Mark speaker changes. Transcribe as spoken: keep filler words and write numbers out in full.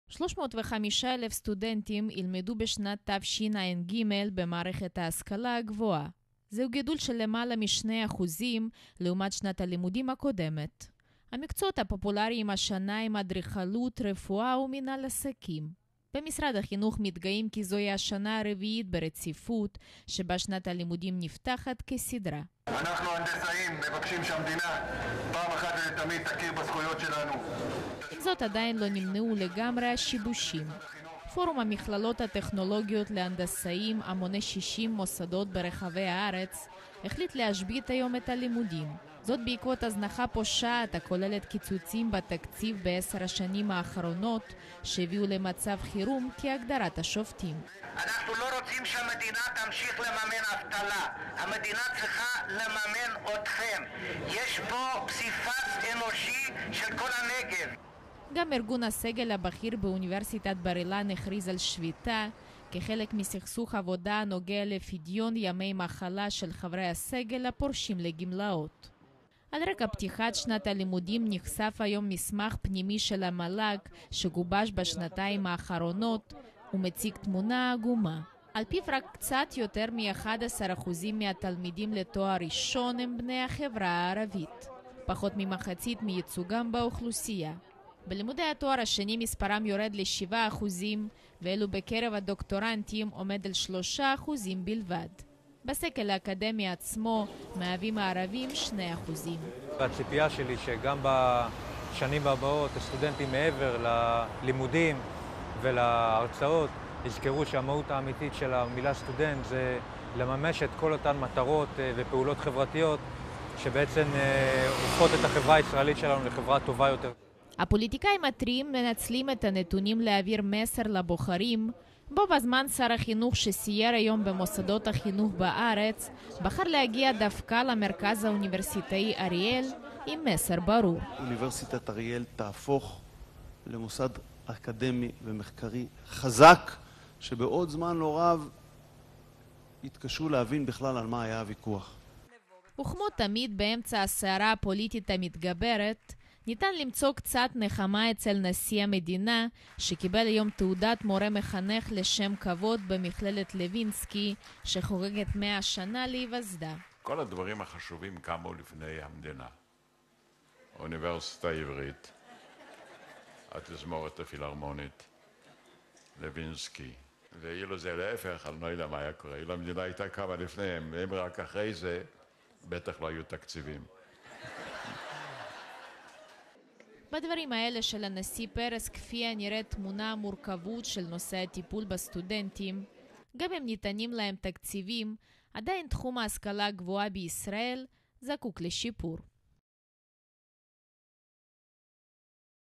Speaker 1: שלוש מאות וחמישה אלף סטודנטים ילמדו בשנת תשע"ג במערכת ההשכלה הגבוהה. זהו גידול של למעלה משני אחוזים לעומת שנת הלימודים הקודמת. המקצועות הפופולריים השנה הם אדריכלות, רפואה ומנהל עסקים. במשרד החינוך מתגאים כי זוהי השנה הרביעית ברציפות שבה שנת הלימודים נפתחת כסדרה.
Speaker 2: אנחנו הנדסאים מבקשים שהמדינה פעם אחת ולתמיד תכיר בזכויות שלנו.
Speaker 1: עם זאת עדיין לא נמנעו לגמרי השיבושים. פורום המכללות הטכנולוגיות להנדסאים המונה שישים מוסדות ברחבי הארץ החליט להשבית היום את הלימודים. זאת בעקבות הזנחה פושעת הכוללת קיצוצים בתקציב בעשר השנים האחרונות שהביאו למצב חירום כהגדרת השופטים.
Speaker 3: אנחנו לא רוצים שהמדינה תמשיך לממן אבטלה. המדינה צריכה לממן אתכם. יש פה פסיפס אנושי של כל הנגב.
Speaker 1: גם ארגון הסגל הבכיר באוניברסיטת בר אילן הכריז על שביתה כחלק מסכסוך עבודה הנוגע לפדיון ימי מחלה של חברי הסגל הפורשים לגמלאות. על רקע פתיחת שנת הלימודים נחשף היום מסמך פנימי של המל"ג שגובש בשנתיים האחרונות ומציג תמונה עגומה. על פיו רק קצת יותר מ-אחד עשר אחוזים מהתלמידים לתואר ראשון הם בני החברה הערבית, פחות ממחצית מייצוגם באוכלוסייה. בלימודי התואר השני מספרם יורד ל-שבעה אחוזים, ואלו בקרב הדוקטורנטים עומד על שלושה אחוזים בלבד. בסגל האקדמי עצמו מהווים הערבים שני אחוזים.
Speaker 4: והציפייה שלי שגם בשנים הבאות הסטודנטים מעבר ללימודים ולהרצאות יזכרו שהמהות האמיתית של המילה סטודנט זה לממש את כל אותן מטרות ופעולות חברתיות שבעצם הופכות את החברה הישראלית שלנו לחברה טובה יותר.
Speaker 1: הפוליטיקאים הטריים מנצלים את הנתונים להעביר מסר לבוחרים, בו בזמן שר החינוך שסייר היום במוסדות החינוך בארץ בחר להגיע דווקא למרכז האוניברסיטאי אריאל עם מסר ברור.
Speaker 5: אוניברסיטת אריאל תהפוך למוסד אקדמי ומחקרי חזק, שבעוד זמן לא רב יתקשו להבין בכלל על מה היה הוויכוח.
Speaker 1: וכמו תמיד באמצע הסערה הפוליטית המתגברת, ניתן למצוא קצת נחמה אצל נשיא המדינה, שקיבל היום תעודת מורה מחנך לשם כבוד במכללת לוינסקי, שחוגגת מאה שנה להיווסדה.
Speaker 6: כל הדברים החשובים קמו לפני המדינה. האוניברסיטה העברית, התזמורת הפילהרמונית, לוינסקי. ואילו זה להפך, אני לא יודע מה היה קורה. אילו המדינה הייתה קמה לפניהם, והם רק אחרי זה, בטח לא היו תקציבים.
Speaker 1: בדברים האלה של הנשיא פרס כפי הנראית תמונה המורכבות של נושא הטיפול בסטודנטים, גם אם ניתנים להם תקציבים, עדיין תחום ההשכלה הגבוהה בישראל זקוק לשיפור.